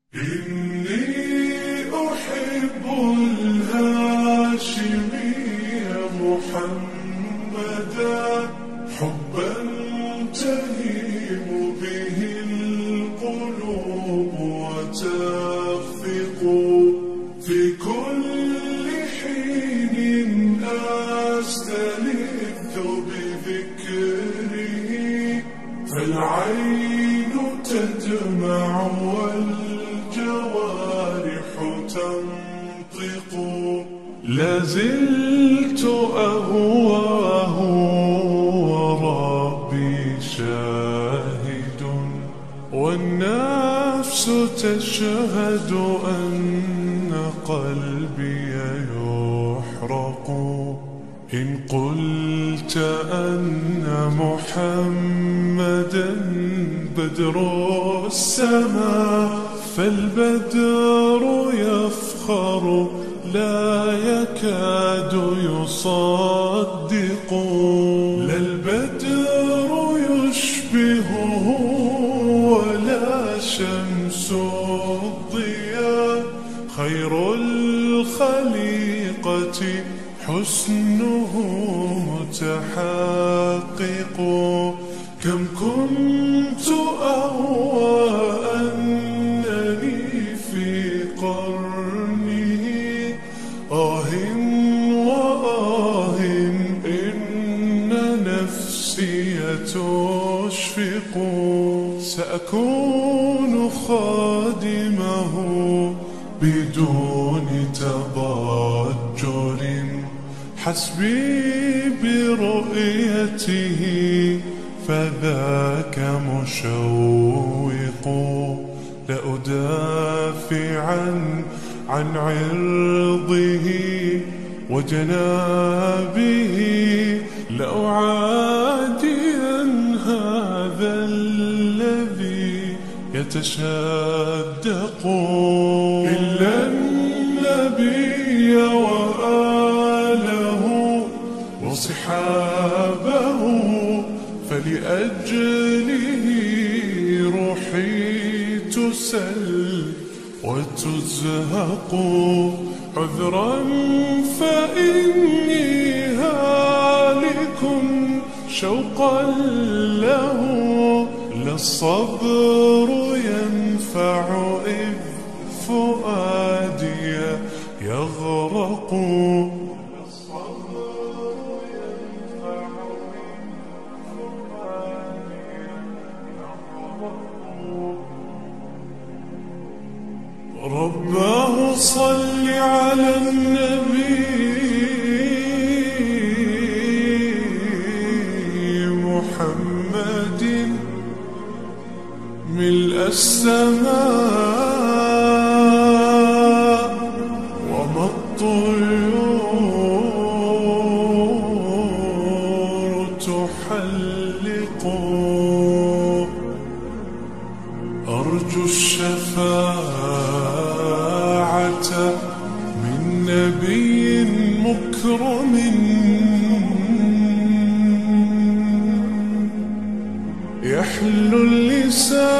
إني أحب الهاشمي محمدا حبا تهيم به القلوب وتخفق في كل حين أستلذ بذكره فالعين تدمع والجوارح تنطق لازلت أهواه وربي شاهد والنفس تشهد أن قلبي يحرق إن قلت أن محمدا بدر السماء فالبدر يفخر لا يكاد يصدق لا البدر يشبهه ولا شمس الضياء خير الخليقة حسنه متحقق كم كنت أهوى أنني في قرنه وآه إن نفسي تشفق سأكون خادمه بدون تضجر حسبي برؤيته فذاك مشوق لأدافع عن عرضه وجنابه لأعاديا هذا الذي يتشدق إلا النبي وآله وصحابه فلأجله روحي تسل وتزهق عذرا فإني هالك شوقا له للصبر ينفع إذ فؤادي يغرق رباه صل على النبي محمد ملء السماء وما الطيور تحلق أرجو الشفاعة من نبي مكرم يحلو اللسان